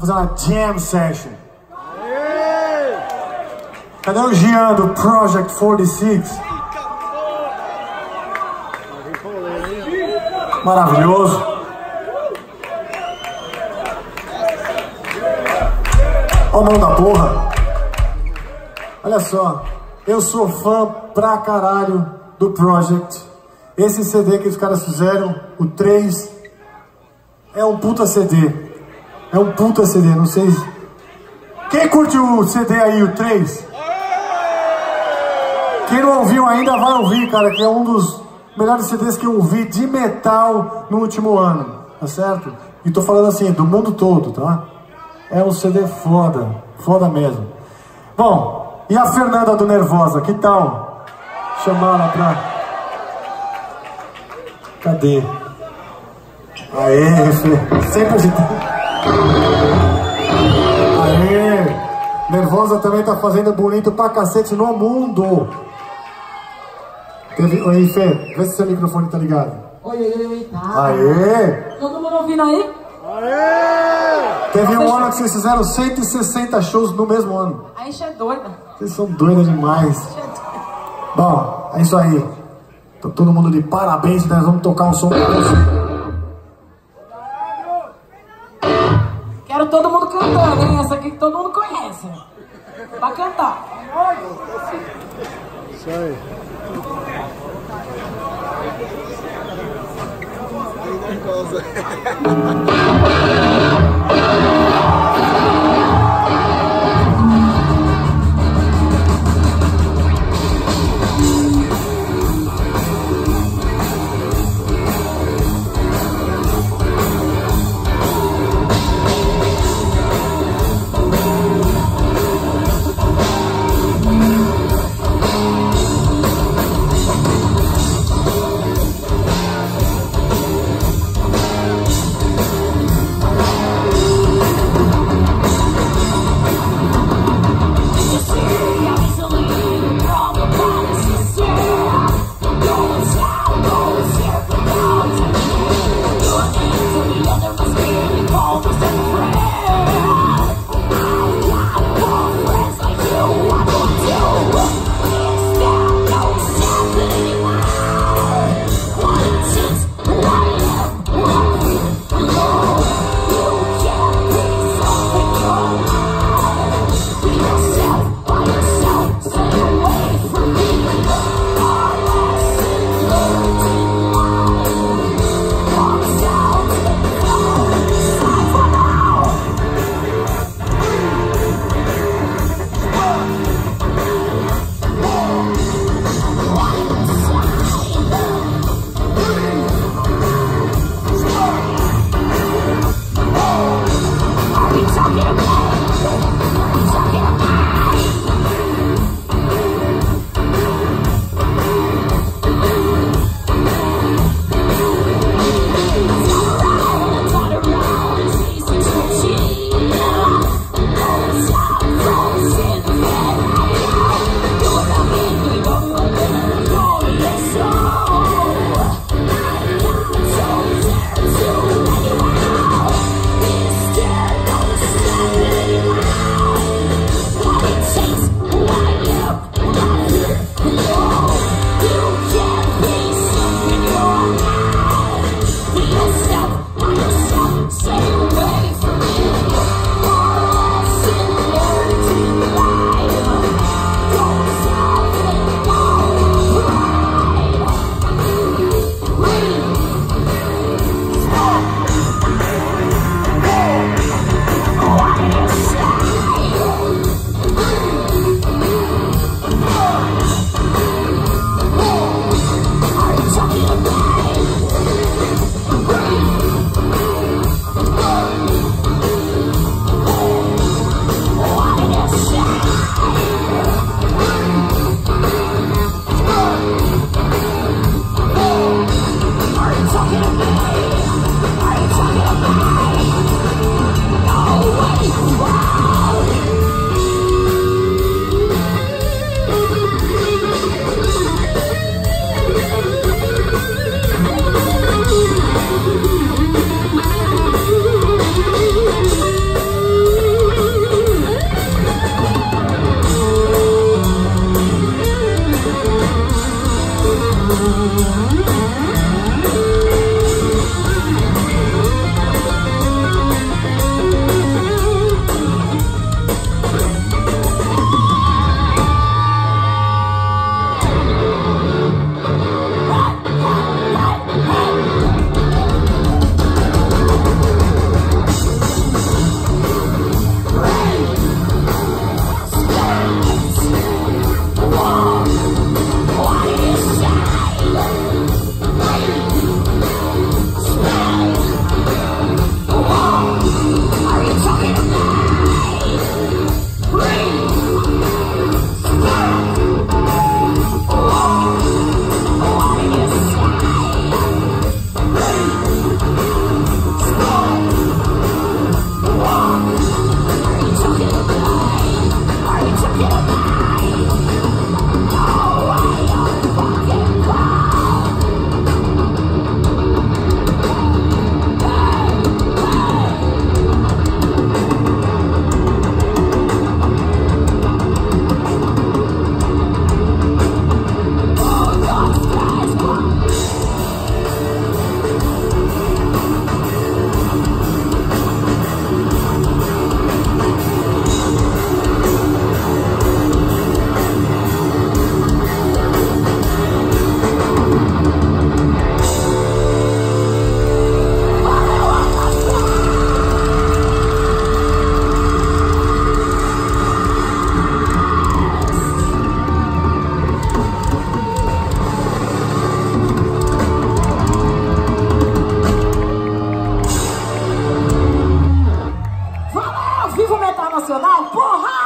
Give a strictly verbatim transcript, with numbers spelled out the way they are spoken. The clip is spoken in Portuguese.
fazer uma jam session. Cadê o Jean do Project quarenta e seis? Maravilhoso. Ó a mão da porra. Olha só, eu sou fã pra caralho do Project. Esse C D que os caras fizeram, o três, é um puta C D. É um puta C D, não sei. Quem curte o C D aí, o três? Quem não ouviu ainda vai ouvir, cara, que é um dos melhores C Ds que eu ouvi de metal no último ano, tá certo? E tô falando assim, do mundo todo, tá? É um C D foda, foda mesmo. Bom, e a Fernanda do Nervosa, que tal? Chamar ela pra... Cadê? Aê, Fê. Sempre a gente... Aê! Nervosa também tá fazendo bonito pra cacete no mundo. Teve... Oi, Fê, vê se seu microfone tá ligado. Oi, oi, oi, tá. Aê! Todo mundo ouvindo aí? Aê! Teve um ano que vocês fizeram cento e sessenta shows no mesmo ano. A gente é doida. Vocês são doidas demais. Bom, é isso aí. Tô todo mundo de parabéns, nós vamos tocar um som pra você. Quero todo mundo cantando, hein? Essa aqui que todo mundo conhece. Pra cantar. Isso aí. Viva o Metal Nacional, porra!